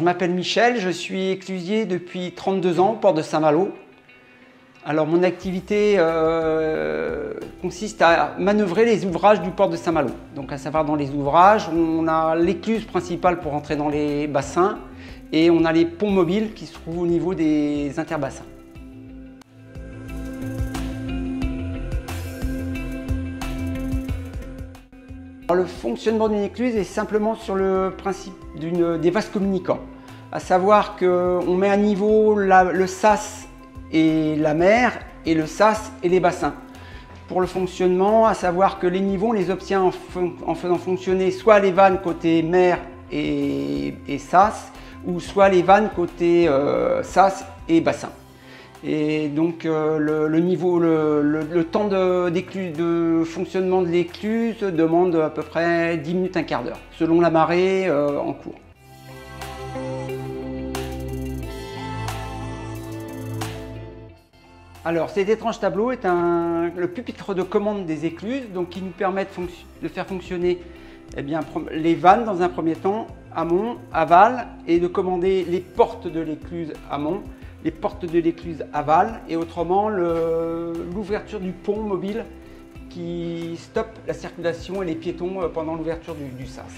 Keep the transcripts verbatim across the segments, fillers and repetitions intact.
je m'appelle Michel, je suis éclusier depuis trente-deux ans au port de Saint-Malo. Alors mon activité euh, consiste à manœuvrer les ouvrages du port de Saint-Malo. Donc à savoir dans les ouvrages, on a l'écluse principale pour entrer dans les bassins et on a les ponts mobiles qui se trouvent au niveau des interbassins. Le fonctionnement d'une écluse est simplement sur le principe des vases communicants. À savoir qu'on met à niveau la, le sas et la mer et le sas et les bassins. Pour le fonctionnement, à savoir que les niveaux on les obtient en, en faisant fonctionner soit les vannes côté mer et, et sas, ou soit les vannes côté euh, sas et bassin. Et donc euh, le, le niveau, le, le, le temps de, de fonctionnement de l'écluse demande à peu près dix minutes, un quart d'heure, selon la marée euh, en cours. Alors cet étrange tableau est un, le pupitre de commande des écluses, donc qui nous permet de, de faire fonctionner eh bien, les vannes dans un premier temps, amont, aval, et de commander les portes de l'écluse amont, les portes de l'écluse aval, et autrement l'ouverture du pont mobile qui stoppe la circulation et les piétons pendant l'ouverture du, du sas.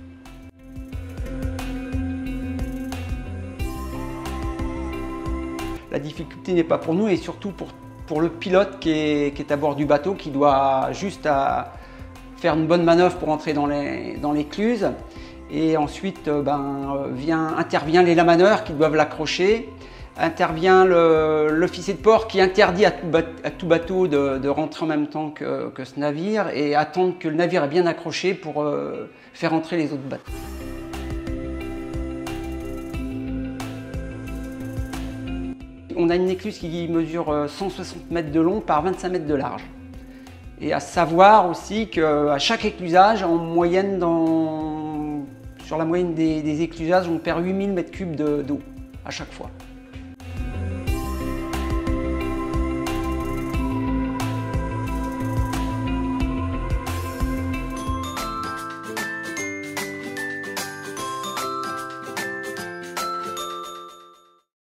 La difficulté n'est pas pour nous et surtout pour, pour le pilote qui est, qui est à bord du bateau, qui doit juste à faire une bonne manœuvre pour entrer dans les, dans l'écluse. Et ensuite ben, vient, intervient les lamaneurs qui doivent l'accrocher. Intervient l'officier de port qui interdit à tout, à tout bateau de, de rentrer en même temps que, que ce navire et attendre que le navire est bien accroché pour euh, faire entrer les autres bateaux. On a une écluse qui mesure cent soixante mètres de long par vingt-cinq mètres de large. Et à savoir aussi qu'à chaque éclusage, en moyenne, dans, sur la moyenne des, des éclusages, on perd huit mille mètres cubes d'eau à chaque fois.